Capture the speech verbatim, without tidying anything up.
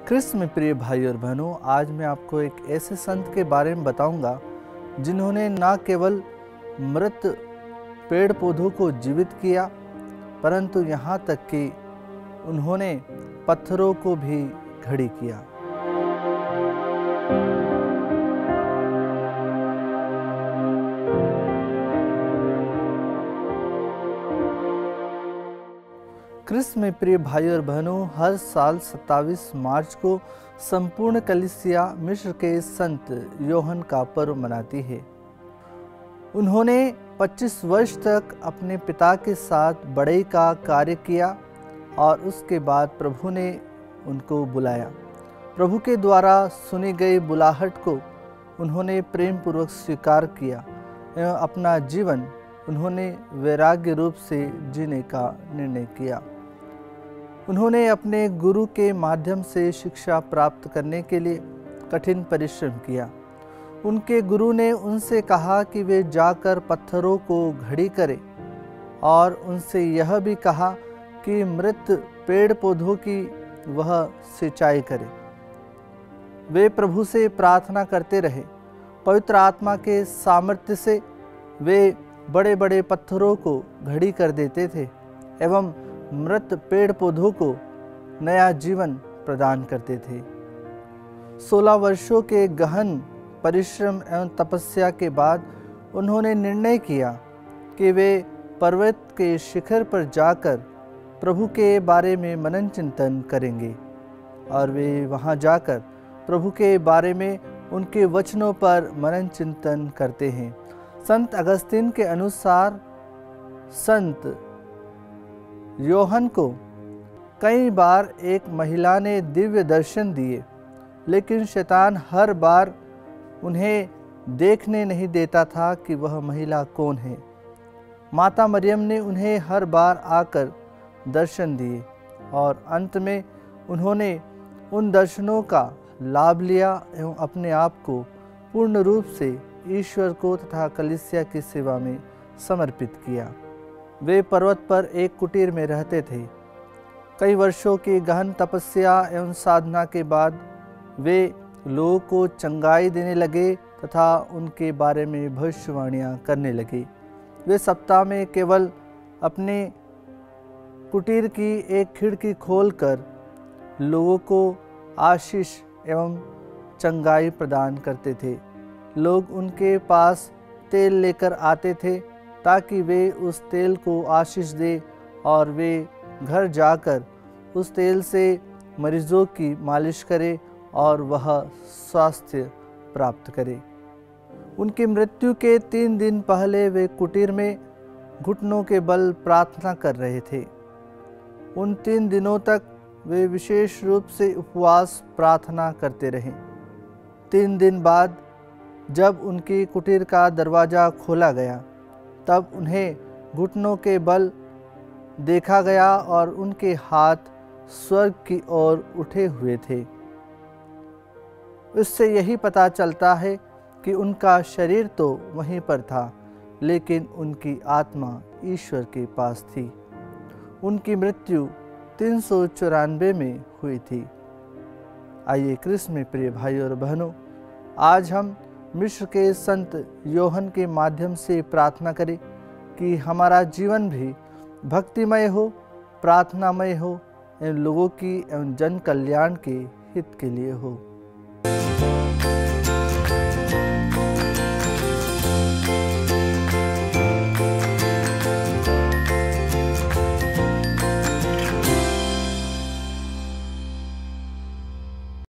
कृष्ण में प्रिय भाई और बहनों, आज मैं आपको एक ऐसे संत के बारे में बताऊंगा जिन्होंने न केवल मृत पेड़ पौधों को जीवित किया, परंतु यहाँ तक कि उन्होंने पत्थरों को भी खड़ी किया। कृष्ण में प्रिय भाई और बहनों, हर साल सत्ताईस मार्च को संपूर्ण कलीसिया मिस्र के संत योहन का पर्व मनाती है। उन्होंने पच्चीस वर्ष तक अपने पिता के साथ बढ़ई का कार्य किया और उसके बाद प्रभु ने उनको बुलाया। प्रभु के द्वारा सुनी गई बुलाहट को उन्होंने प्रेम पूर्वक स्वीकार किया एवं अपना जीवन उन्होंने वैराग्य रूप से जीने का निर्णय किया। उन्होंने अपने गुरु के माध्यम से शिक्षा प्राप्त करने के लिए कठिन परिश्रम किया। उनके गुरु ने उनसे कहा कि वे जाकर पत्थरों को घड़ी करें और उनसे यह भी कहा कि मृत पेड़ पौधों की वह सिंचाई करे। वे प्रभु से प्रार्थना करते रहे। पवित्र आत्मा के सामर्थ्य से वे बड़े बड़े पत्थरों को घड़ी कर देते थे एवं मृत पेड़ पौधों को नया जीवन प्रदान करते थे। सोलह वर्षों के गहन परिश्रम एवं तपस्या के बाद उन्होंने निर्णय किया कि वे पर्वत के शिखर पर जाकर प्रभु के बारे में मनन चिंतन करेंगे और वे वहां जाकर प्रभु के बारे में उनके वचनों पर मनन चिंतन करते हैं। संत अगस्तीन के अनुसार संत योहन को कई बार एक महिला ने दिव्य दर्शन दिए, लेकिन शैतान हर बार उन्हें देखने नहीं देता था कि वह महिला कौन है। माता मरियम ने उन्हें हर बार आकर दर्शन दिए और अंत में उन्होंने उन दर्शनों का लाभ लिया एवं अपने आप को पूर्ण रूप से ईश्वर को तथा कलीसिया की सेवा में समर्पित किया। वे पर्वत पर एक कुटीर में रहते थे। कई वर्षों की गहन तपस्या एवं साधना के बाद वे लोगों को चंगाई देने लगे तथा उनके बारे में भविष्यवाणियां करने लगे। वे सप्ताह में केवल अपने कुटीर की एक खिड़की खोलकर लोगों को आशीष एवं चंगाई प्रदान करते थे। लोग उनके पास तेल लेकर आते थे ताकि वे उस तेल को आशीष दे और वे घर जाकर उस तेल से मरीजों की मालिश करें और वह स्वास्थ्य प्राप्त करे। उनकी मृत्यु के तीन दिन पहले वे कुटीर में घुटनों के बल प्रार्थना कर रहे थे। उन तीन दिनों तक वे विशेष रूप से उपवास प्रार्थना करते रहे। तीन दिन बाद जब उनकी कुटीर का दरवाज़ा खोला गया, तब उन्हें घुटनों के बल देखा गया और उनके हाथ स्वर्ग की ओर उठे हुए थे। इससे यही पता चलता है कि उनका शरीर तो वहीं पर था, लेकिन उनकी आत्मा ईश्वर के पास थी। उनकी मृत्यु तीन सौ चौरानवे में हुई थी। आइए कृष्ण में प्रिय भाई और बहनों, आज हम मिस्र के संत योहन के माध्यम से प्रार्थना करें कि हमारा जीवन भी भक्तिमय हो, प्रार्थनामय हो एवं लोगों की एवं जन कल्याण के हित के लिए हो।